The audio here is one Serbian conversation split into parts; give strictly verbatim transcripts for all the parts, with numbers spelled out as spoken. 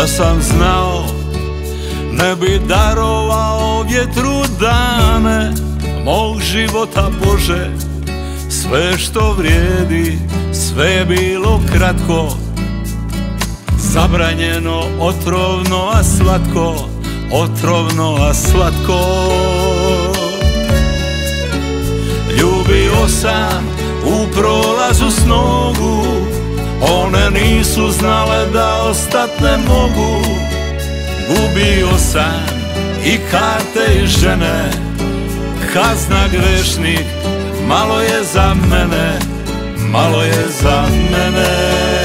Da sam znao, ne bi darovao vjetru dane mog života, Bože. Sve što vrijedi, sve je bilo kratko, zabranjeno, otrovno, a slatko, otrovno, a slatko. Ljubio sam u prolazu s nogu, one nisu znale da ostat ne mogu. Gubio sam i karte i žene, kazna grešnik, malo je za mene, malo je za mene.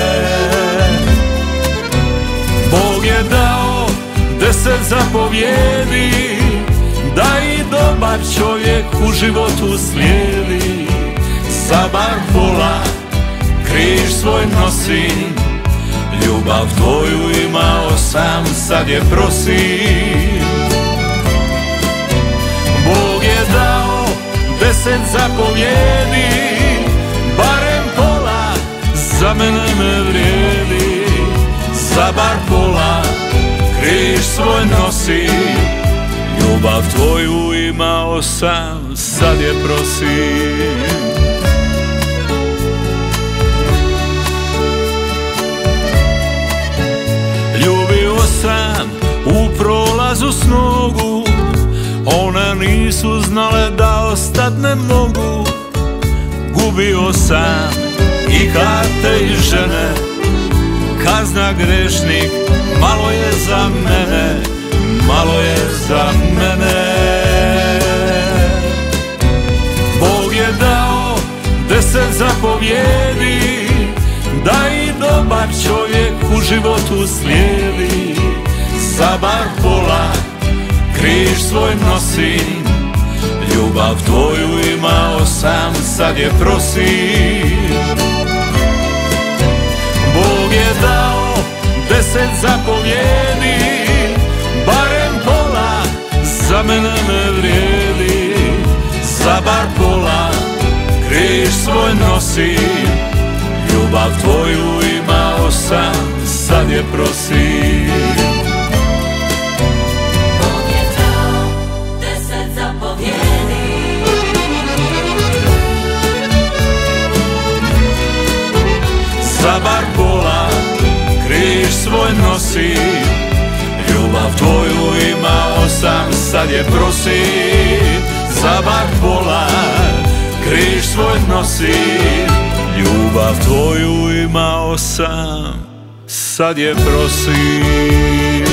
Bog je dao deset zapovjedi, da i dobar čovjek u životu slijedi. Za bar pola križ svoj nosim, ljubav tvoju imao sam, sad je prosim. Bog je dao deset zapovjedi, barem pola za mene ne vrijedi. Za bar pola križ svoj nosim, ljubav tvoju imao sam, sad je prosim. Ljubio sam u prolazu s nogu, one nisu znale da ostat ne mogu. Gubio sam i karte i žene, kazna grešnik, malo je za mene, malo je za mene. Bog je dao deset zapovjedi, da i dobar čovjek u životu slijedi. Za bar pola križ svoj nosim, ljubav tvoju imao sam, sad je prosim. Bog je dao deset zapovjedi, barem pola za mene ne vrijedi. Za bar pola križ svoj nosim, ljubav tvoju imao sam, sad je prosim. Bog je dao deset zapovjedi, za bar pola križ svoj nosim, ljubav tvoju imao sam, sad je prosim. Za bar pola križ svoj nosim, ljubav tvoju imao sam, sad je prosim.